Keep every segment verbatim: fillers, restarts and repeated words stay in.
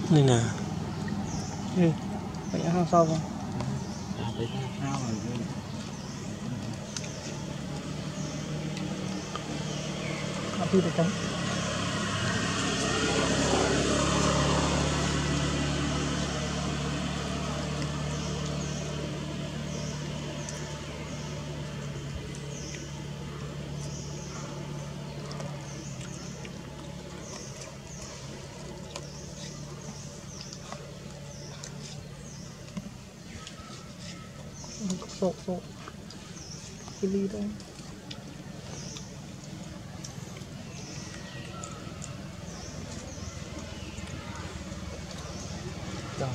Này nè. Ừ. Phải hang sau không? Hang đi được không? Sổ sổ cái ly đây rồi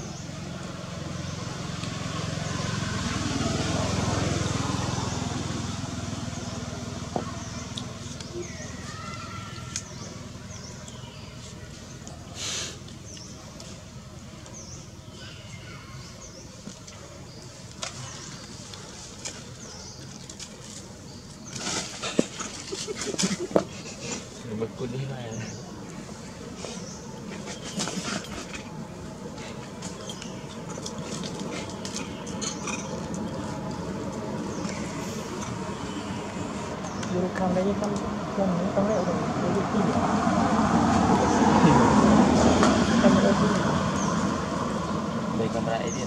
Bực cút đi này. Vừa cầm đấy con con con lẹo rồi lấy đi tìm cầm đấy đi Đây camera edit.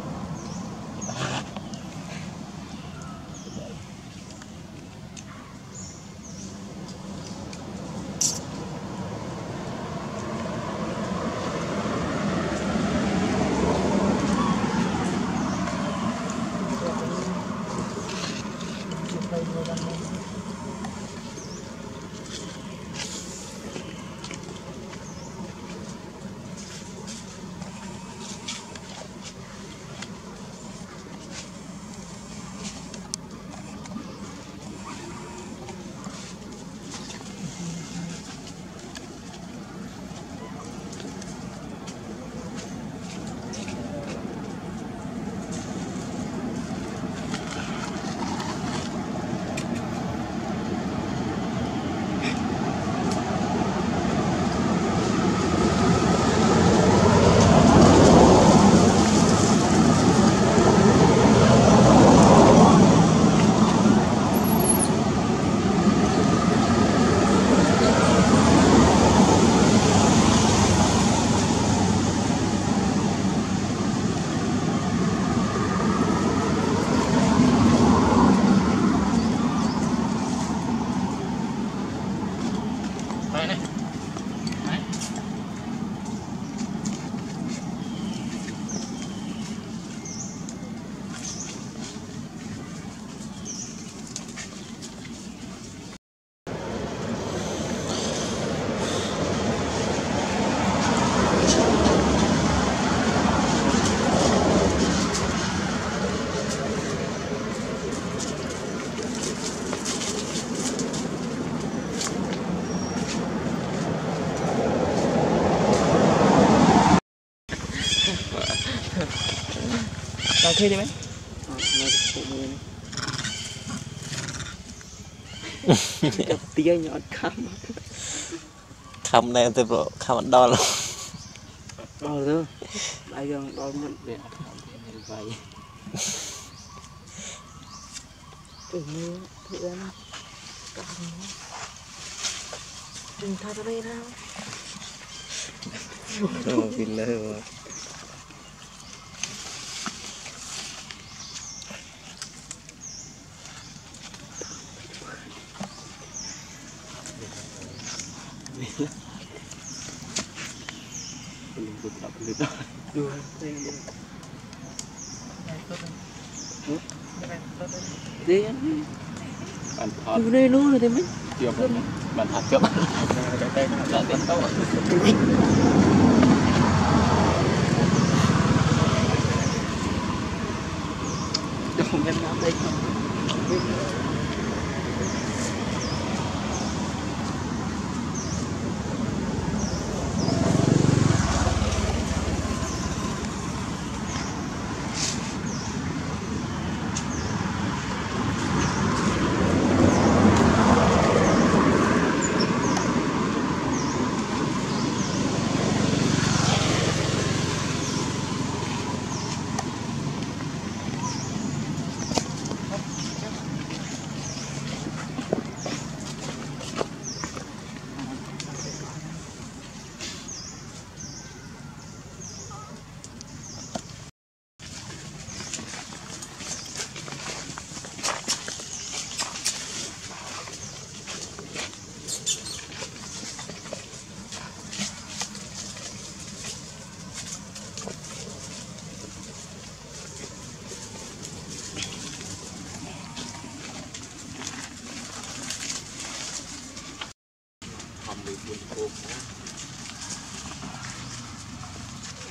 Rồi thuê đi mấy tia nhọn khăm Khăm này tôi bảo khăm đo luôn. Đo thôi bây giờ đo mình để vậy tự nhiên tự nhiên đừng thay ra đây nào Rồi pin lên rồi. Mình cũng đọc được đó. Đưa đây đây. Đi anh. Bạn thật. Đưa đây luôn rồi thì mấy. Chưa bạn. Bạn thật chưa bạn. Cái tay nó là tiền tao. Không em làm đây.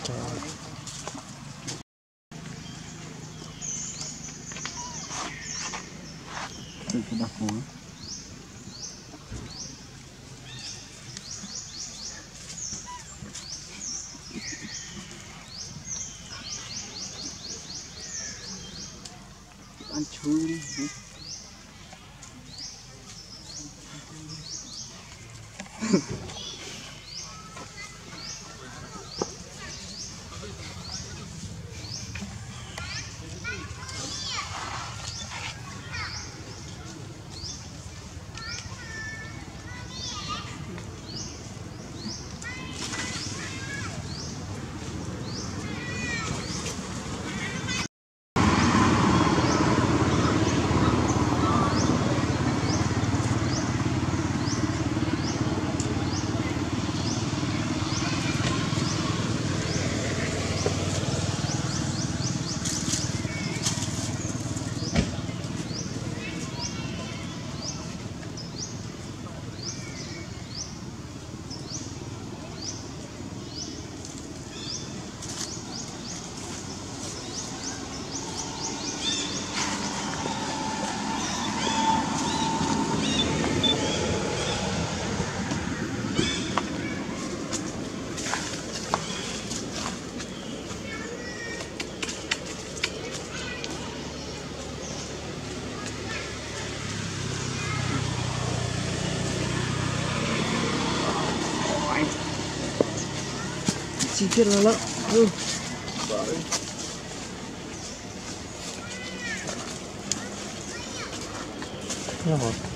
Tự cái đặc phối ăn chui đi. Chi tiết nó lợn. Ừ. Vâng.